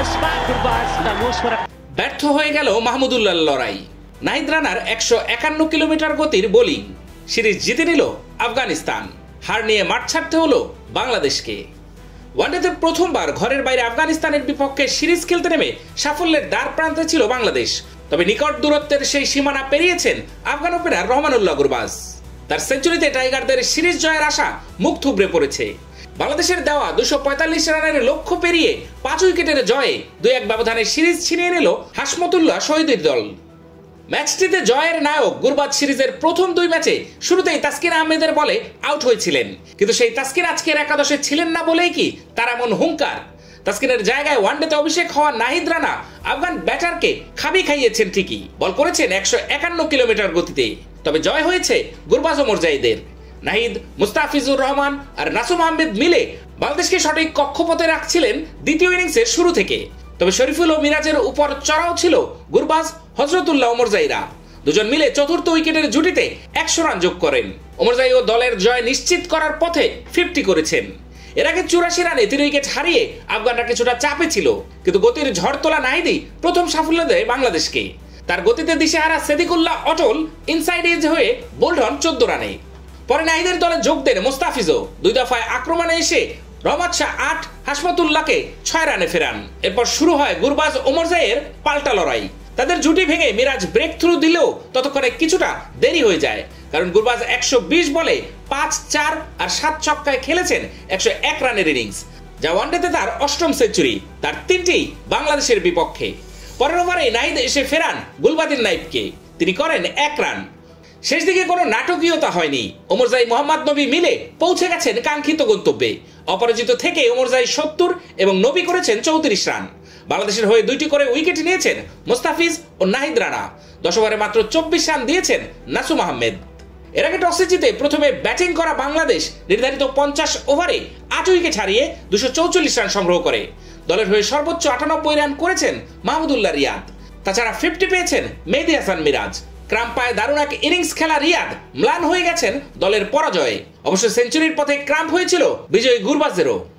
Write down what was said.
ব্যর্থ হয়ে গেল মাহমুদুল্লাহর লড়াই। নাহিদ রানার 151 কিলোমিটার গতির বোলিং সিরিজ জিতে নিল আফগানিস্তান। হার নিয়ে মাঠ ছাড়তে হলো বাংলাদেশকে। ওয়ানডেতে প্রথমবার ঘরের বাইরে আফগানিস্তানের বিপক্ষে সিরিজ খেলতে নেমে সাফল্যের দ্বার প্রান্তে ছিল বাংলাদেশ। তবে নিকট দূরত্বের সেই সীমানা পেরিয়েছেন আফগান ওপেনার রহমানুল্লাহ গুরবাজ। তার সেঞ্চুরিতে টাইগারদের সিরিজ জয়ের আশা মুখ থুবড়ে পড়েছে। বাংলাদেশের দেওয়া 245 রানের লক্ষ্য পেরিয়ে 5 উইকেটের জয়ে 2-1 ব্যবধানে সিরিজ ছিনিয়ে নিল হাসমতুল্লাহ শহীদের দল। ম্যাচটিতে জয়ের নায়ক গুরবাজ সিরিজের প্রথম 2 ম্যাচে শুরুতেই তাসকিন আহমেদের বলে আউট হয়েছিলেন, কিন্তু সেই তাসকিন আজকের একাদশে ছিলেন না বলেই কি তার এমন হুঙ্কার? তাসকিনের জায়গায় ওয়ানডেতে অভিষেক হওয়া নাহিদ রানা আফগান ব্যাটারকে খাবি খাইয়েছেন ঠিকই, বল করেছেন 151 কিলোমিটার গতিতে। তবে জয় হয়েছে গুরবাজ ও মোরজাইদের। নাহিদ, মুস্তাফিজুর রহমান আর নাসুম আহমেদ মিলে বাংলাদেশকে সঠিক কক্ষপথে রাখছিলেন দ্বিতীয় ইনিংসের শুরু থেকে। তবে শরীফুল ও মিরাজের উপর চড়াও ছিল গুরবাজ, হজরতুল্লাহ ও মোরজাইরা। দুজন মিলে চতুর্থ উইকেটের জুটিতে 100 রান যোগ করেন। ওমরজাই ও দলের জয় নিশ্চিত করার পথে 50 করেছেন। এর আগে 84 রানে 3 উইকেট হারিয়ে আফগানরা কিছুটা চাপে ছিল, কিন্তু গতির ঝড় তোলা নাহিদই প্রথম সাফল্য দেয় বাংলাদেশকে। তার গতিতে দিশেহারা সেদিকুল্লাহ অটল ইনসাইড এজ হয়ে বোল্ড হন 14 রানে। পরে নাহিদের দলে যোগ দেন মোস্তাফিজও। 2 দফায় আক্রমণে এসে রহমত শাহ 8, হাসমতুল্লাহকে 6 রানে ফেরান। এরপর শুরু হয় গুরবাজ ও মোরজাইয়ের পাল্টা লড়াই। তাদের জুটি ভেঙে মিরাজ ব্রেক থ্রু দিলেও ততক্ষণে কিছুটা দেরি হয়ে যায়, কারণ গুরবাজ 120 বলে 5, 4 আর 7 ছক্কায় খেলেছেন 101 রানের ইনিংস, যা ওয়ানডেতে তার 8ম সেঞ্চুরি। তার 3টিই বাংলাদেশের বিপক্ষে। পরের ওভারে নাহিদ এসে ফেরান গুলবাদিন নাইবকে, তিনি করেন 1 রান। শেষ দিকে কোনো নাটকীয়তা হয়নি। ওমরজাই, মোহাম্মদ নবী মিলে পৌঁছে গেছেন কাঙ্ক্ষিত গন্তব্যে। অপরাজিত থেকে ওমরজাই 70 এবং নবী করেছেন 34 রান। বাংলাদেশের হয়ে 2টি করে উইকেট নিয়েছেন মুস্তাফিজ ও নাহিদ রানা। 10 ওভারে মাত্র 24 রান দিয়েছেন নাসুম আহমেদ। এর আগে টসে জিতে প্রথমে ব্যাটিং করা বাংলাদেশ নির্ধারিত 50 ওভারে 8 উইকেট হারিয়ে 244 রান সংগ্রহ করে। দলের হয়ে সর্বোচ্চ 98 রান করেছেন মাহমুদুল্লাহ রিয়াদ। তাছাড়া 50 পেয়েছেন মেহেদী হাসান মিরাজ। ক্রাম্পায় দারুণ এক ইনিংস খেলা রিয়াদ ম্লান হয়ে গেছেন দলের পরাজয়ে। অবশ্য সেঞ্চুরির পথে ক্রাম্প হয়েছিল বিজয়ী গুরবাজেরও।